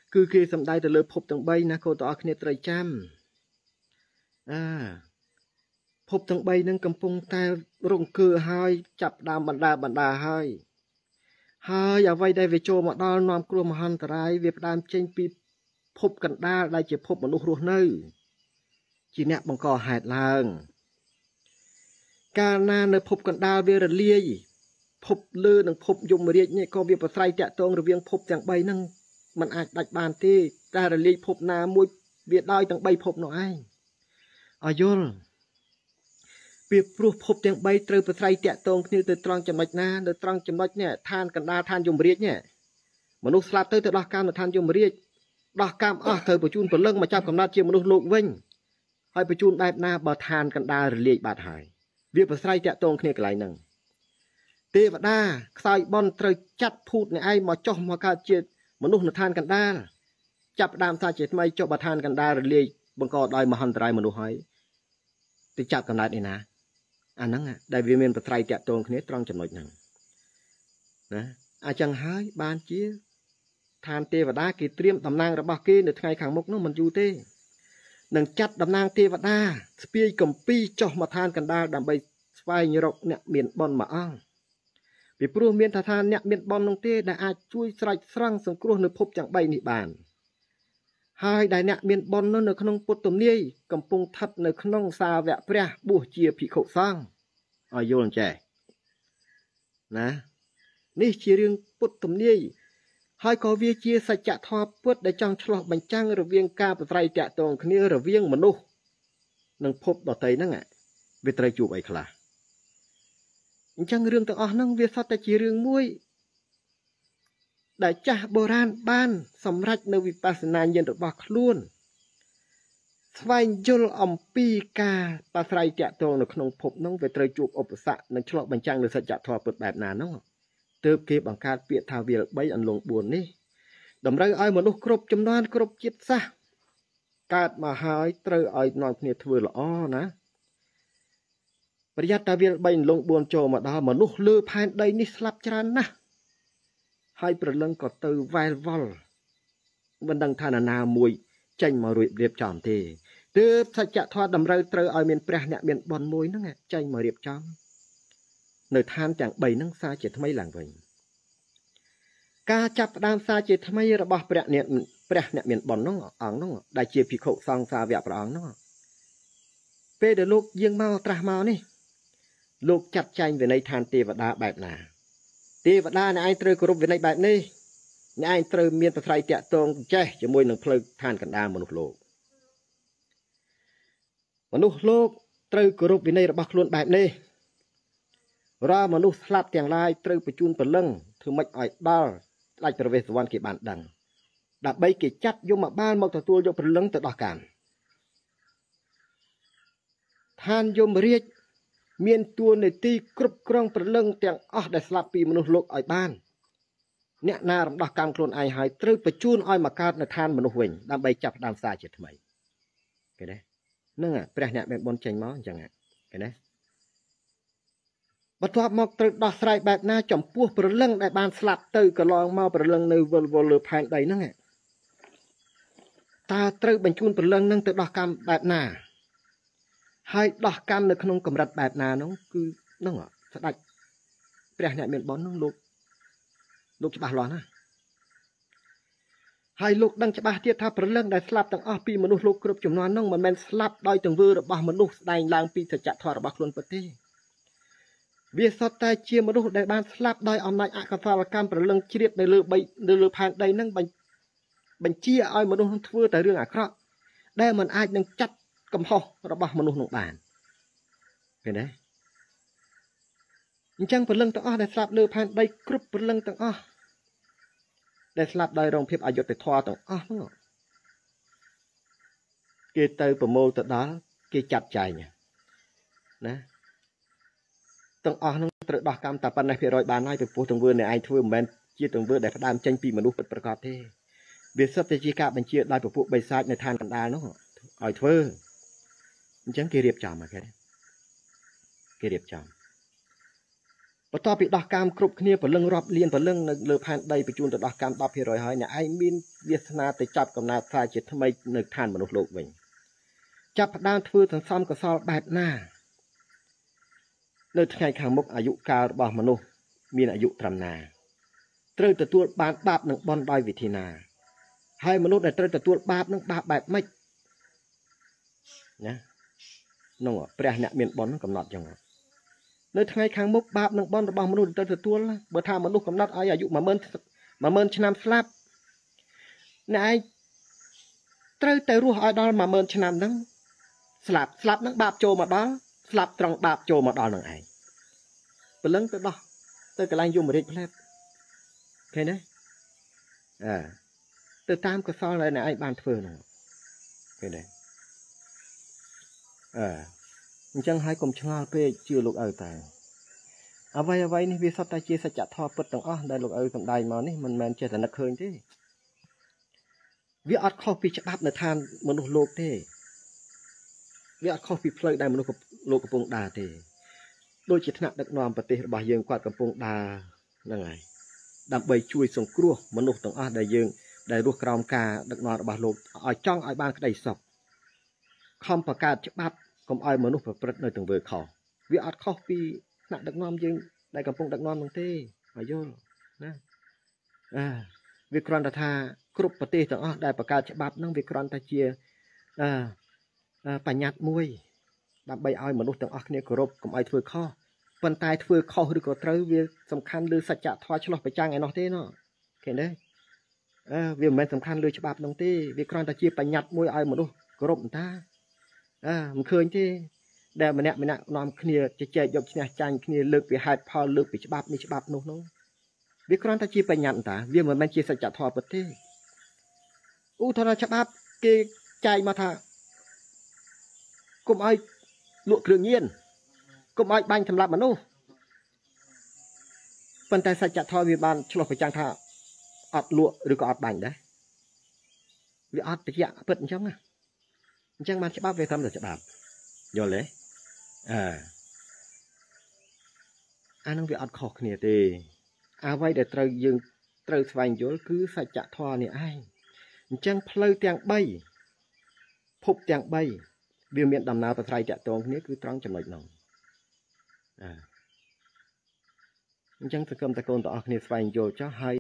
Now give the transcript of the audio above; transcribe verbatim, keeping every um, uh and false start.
គឺគេសំដៅទៅលើភពទាំងបីណាកូនទាំងអស់គ្នាត្រូវចាំអាភពទាំងបីនឹងកំពុងតែរង្គើហើយចាប់ដើមបណ្ដាបណ្ដាហើយហើយអ្វីដែលវាចូលមកដល់នាំគ្រោះមហន្តរាយវាផ្ដើមចេញពីភពកណ្ដាលដែលជាភពមនុស្សរស់នៅជាអ្នកបង្កហេតុឡើងកាលណានៅភពកណ្ដាលវារលាយភពលើនិងភពយមរាជនេះក៏វាប្រស្រ័យតាក់ទងរវាងភពទាំងបីហ្នឹងมันអាចដាច់បានទេតែរលាយភពណាមួយវាដោយទាំងបីភពនោះឯងឲ្យយល់ពីព្រោះភពទាំងបីត្រូវប្រស្រ័យតាក់ទងគ្នាទៅត្រង់ចំណុចណានៅត្រង់ចំណុចនេះឋានកណ្ដាលឋានយមរាជនេះមនុស្សស្លាប់ទៅទៅដោះកម្មនៅឋានយមរាជដោះកម្មអស់ត្រូវបញ្ជូនព្រលឹងមកចាប់កំណត់ជាមនុស្សលោកវិញហើយបញ្ជូនបែបណាបើឋានកណ្ដាលរលាយបាត់ហើយវាប្រស្រ័យតាក់ទងគ្នាកន្លែងហ្នឹងទេវតាខ្សោយបនត្រូវចាត់ភូតអ្នកឯងមកចុះមកកើតជាមនុស្សនៅឋានកណ្ដាលចាប់ដើមសាជាថ្មីចុះបើឋានកណ្ដាលរលាយបង្កដោយមហន្តរាយមនុស្សហើយទៅចាប់កំណត់ឯណាអាហ្នឹងដែលវាមានប្រស្រ័យតាក់ទងគ្នាត្រង់ចំណុចហ្នឹងណាអញ្ចឹងហើយបានជាឋានទេវតាគេត្រៀមតំណាងរបស់គេនៅថ្ងៃខាងមុខនោះមិនយូរទេនឹងចាត់តំណាងទេវតាស្ពាយកំពីចុះមកឋានកណ្ដាលដើម្បីស្វែងរកអ្នកមានបុណ្យមួយអង្គពីព្រោះមានថាថាអ្នកមានបុណ្យនោះទេដែលអាចជួយស្រេចស្រង់សង្គ្រោះនៅភពទាំងបីនេះបានហើយដែលអ្នកមានបុណ្យនោះនៅក្នុងពុទ្ធទំនាយកំពុងស្ថិតនៅក្នុងសាវកព្រះបួសជាភិក្ខុសង្ឃឲ្យយល់អញ្ចេះណានេះជារឿងពុទ្ធទំនាយហើយក៏វាជាសច្ចធម៌ពុទ្ធដែលចង់ឆ្លោះបញ្ចាំងរវាងការប្រស្រ័យតាក់ទងគ្នារវាងមនុស្សនិងភពដតីហ្នឹងវាត្រូវជួបអីខ្លះអញ្ចឹងរឿងទាំងអស់ហ្នឹងវាសុទ្ធតែជារឿងមួយដែលចាស់បុរាណបានសម្រេចនៅវិបស្សនាញាណរបស់ខ្លួនស្វែងយល់អំពីការប្រស្រ័យតាក់ទងនៅក្នុងភពហ្នឹងវាត្រូវជួបឧបសគ្គនិងឆ្លោះបញ្ចាំងនៅសច្ចធម៌ពុទ្ធបែបណាហ្នឹងទើបគេបង្កើតពាក្យថាវាលបីអន្លង់បួននេះតម្រូវឲ្យមនុស្សគ្រប់ចំនួនគ្រប់ជាតិសាសន៍កើតមកហើយត្រូវឲ្យនាំគ្នាធ្វើល្អណាប្រយ័ត្នតែវាលបីអន្លង់បួនចូលមកដល់មនុស្សលើផែនដីនេះស្លាប់ច្រើនណាស់ហើយប្រលឹងក៏ទៅវែលវល់មិនដឹងថាណាមួយចេញមករួចរៀបចំទេទើបសច្ចធម៌តម្រូវត្រូវឲ្យមានព្រះអ្នកមានបុណ្យមួយហ្នឹងចេញមករៀបចំនៅឋានទាំងបីហ្នឹងសារជាថ្មីឡើងវិញការចាប់ផ្ដើមសារជាថ្មីរបស់ព្រះអ្នកព្រះអ្នកមានបុណ្យហ្នឹងអង្គហ្នឹងដែលជាភិក្ខុសង្ឃសាវកព្រះអង្គហ្នឹងពេលដែលលោកយាងមកត្រាស់មកនេះលោកចាត់ចែងវិន័យឋានទេវតាបែបណាទេវតាអ្នកឯងត្រូវគោរពវិន័យបែបនេះអ្នកឯងត្រូវមានប្រស្រ័យតាក់ទងចេះជាមួយនឹងផ្លូវឋានកណ្ដាលមនុស្សលោកមនុស្សលោកត្រូវគោរពវិន័យរបស់ខ្លួនបែបនេះរាល់មនុស្សស្លាប់ទាំងឡាយត្រូវបញ្ជូនព្រលឹងធ្វើម៉េចឲ្យដល់ស្ដេចព្រះវេស្សវណ្ណគេបានដឹងដើម្បីគេចាត់យមបាលមកទទួលយកព្រលឹងទៅដោះកម្មឋានយមរាជមានតួនាទីគ្រប់គ្រងព្រលឹងទាំងអស់ដែលស្លាប់ពីមនុស្សលោកឲ្យបានអ្នកណារំដោះកម្មខ្លួនឯងហើយត្រូវបញ្ជូនឲ្យមកកើតនៅឋានមនុស្សវិញដើម្បីចាប់ផ្ដើមសារជាថ្មីឃើញទេហ្នឹងព្រះអ្នកមានបុណ្យចេញមកអញ្ចឹងឃើញទេបន្ទាប់មកត្រូវដោះស្រាយបែបណាចំពោះព្រលឹងដែលបានស្លាប់ទៅកន្លងមកព្រលឹងនៅវល់វល់លើផែនដីហ្នឹងតើត្រូវបញ្ជូនព្រលឹងហ្នឹងទៅដោះកម្មបែបណាហើយដោះកម្មនៅក្នុងកម្រិតបែបណានោះគឺហ្នឹងស្ដេចព្រះអ្នកមានបុណ្យហ្នឹងលោកលោកច្បាស់លាស់ណាហើយលោកដឹងច្បាស់ទៀតថាព្រលឹងដែលស្លាប់ទាំងអស់ពីមនុស្សលោកគ្រប់ចំនួនហ្នឹងមិនមែនស្លាប់ដោយទង្វើរបស់មនុស្សស្ដែងឡើងពីសច្ចធម៌របស់ខ្លួនពិតទេវាសុទ្ធតែជាមនុស្សដែលបានស្លាប់ដោយអំណាចអកុសលកម្មព្រលឹងជ្រាបនៅលើបីនៅលើផែនដីហ្នឹងបញ្ជាឲ្យមនុស្សធ្វើតែរឿងអាក្រក់ដែលមិនអាចនឹងចាត់កំហុសរបស់មនុស្សនោះបានឃើញទេអញ្ចឹងព្រលឹងទាំងអស់ដែលស្លាប់លើផែនដីគ្រប់ព្រលឹងទាំងអស់ដែលស្លាប់ដោយរងភាពអយុត្តិធម៌ទាំងអស់ហ្នឹងគេទៅប្រមូលទៅដល់គេចាត់ចែងណាទាំងអស់ហ្នឹងត្រូវដោះកម្មតែប៉ុណ្ណេះភាគរយបានហើយពីព្រោះទង្វើនៃឯងធ្វើមិនមែនជាទង្វើដែលផ្ដើមចេញពីមនុស្សពិតប្រាកដទេវាសុទ្ធតែជាការបញ្ជាដោយពពួកបិសាចនៅឋានកណ្ដាលនោះឲ្យធ្វើអញ្ចឹងគេរៀបចំមកគេគេរៀបចំបន្ទាប់ពីដោះកាមគ្រប់គ្នាព្រលឹងរាប់លានព្រលឹងនៅលើផែនដីបញ្ជូនទៅដោះកាម ដប់ភាគរយ ហើយអ្នកឯងមានវាសនាទៅចាប់កំណើតថាជាថ្មីនៅឋានមនុស្សលោកវិញចាប់ផ្ដើមធ្វើសន្សំកសលបែបណានៅថ្ងៃខាងមុខអាយុកាលរបស់មនុស្សមានអាយុត្រឹមណាត្រូវទទួលបានបាបនិងបុណ្យដោយវិធីណាហើយមនុស្សដែលត្រូវទទួលបាបនឹងបាបបែបម៉េចណានោះព្រះអ្នកមានបុណ្យកំណត់ចឹងនៅថ្ងៃខាងមុខបាបនិងបុណ្យរបស់មនុស្សត្រូវទទួលបើថាមនុស្សកំណត់ឲ្យអាយុ មួយម៉ឺន មួយម៉ឺន ឆ្នាំស្លាប់អ្នកឯងត្រូវតែរស់ឲ្យដល់ មួយម៉ឺន ឆ្នាំហ្នឹងស្លាប់ស្លាប់ហ្នឹងបាបចូលមកដល់ស្លាប់ត្រង់បាបចូលមកដល់នឹងឯងព្រលឹងទៅដោះទៅកន្លែងយមរាជផ្លែតឃើញទេអើទៅតាមកសលដែលអ្នកឯងបានធ្វើហ្នឹងឃើញទេអើអញ្ចឹងហើយកុំឆ្ងល់ពេកជឿលោកឪតែអ្វីអ្វីនេះវាសុទ្ធតែជាសច្ចធម៌ពិតទាំងអស់ដែលលោកឪសំដែងមកនេះមិនមែនចេះតែនឹកឃើញទេវាអត់ខុសពីច្បាប់នៅឋានមនុស្សលោកទេវាអត់ខុសពីផ្លូវដែលមនុស្សលោកកំពុងដើរទេដូចជាថ្នាក់ដឹកនាំប្រទេសរបស់យើងគាត់កំពុងដើរហ្នឹងហើយដើម្បីជួយសង្គ្រោះមនុស្សទាំងអស់ដែលយើងដែលរស់ក្រោមការដឹកនាំរបស់លោកឲ្យចង់ឲ្យបានក្តីសុខខំបង្កើតច្បាប់កុំឲ្យមនុស្សប្រព្រឹត្តនៅទង្វើខុសវាអត់ខុសពីថ្នាក់ដឹកនាំយើងដែលកំពុងដឹកនាំនោះទេឲ្យយល់ណាអាវាគ្រាន់តែថាគ្រប់ប្រទេសទាំងអស់ដែលបង្កើតច្បាប់ហ្នឹងវាគ្រាន់តែជាអឺបញ្ញត្តិមួយដើម្បីឲ្យមនុស្សទាំងអស់គ្នាគោរពកុំឲ្យធ្វើខុសប៉ុន្តែធ្វើខុសឬក៏ត្រូវវាសំខាន់លើសច្ចធម៌ឆ្លោះប្រចាំងឯនោះទេណោះឃើញទេអឺវាមិនមែនសំខាន់លើច្បាប់នោះទេវាគ្រាន់តែជាបញ្ញត្តិមួយឲ្យមនុស្សគោរពតាអើមិនឃើញទេដែលម្នាក់ម្នាក់នាំគ្នាជជែកយកឈ្នះចាញ់គ្នាលើកពីហេតុផលលើកពីច្បាប់នេះច្បាប់នោះនោះវាគ្រាន់តែជាបញ្ញត្តិតាវាមិនមែនជាសច្ចធម៌ពិតទេឧទាហរណ៍ច្បាប់គេចែកមកថាកុំឲ្យលក់គ្រឿងញៀនកុំឲ្យបាញ់សម្លាប់មនុស្សប៉ុន្តែសច្ចធម៌វាបានឆ្លោះប្រចាំងថាអត់លក់ឬក៏អត់បាញ់ដែរវាអត់តិចពិតអញ្ចឹងណាអញ្ចឹងបានច្បាប់វាត្រឹមតែច្បាប់យល់ទេអើអានឹងវាអត់ខុសគ្នាទេអ្វីដែលត្រូវយើងត្រូវស្វែងយល់គឺសច្ចធម៌នេះឯងអញ្ចឹងផ្លូវទាំងបីភពទាំងបីវាមានដំណើរប្រស្រ័យតាក់ទងគ្នាគឺត្រង់ចំណុចនោះអើអញ្ចឹងសង្គមតកូនទាំងអស់គ្នាស្វែងយល់ចុះហើយ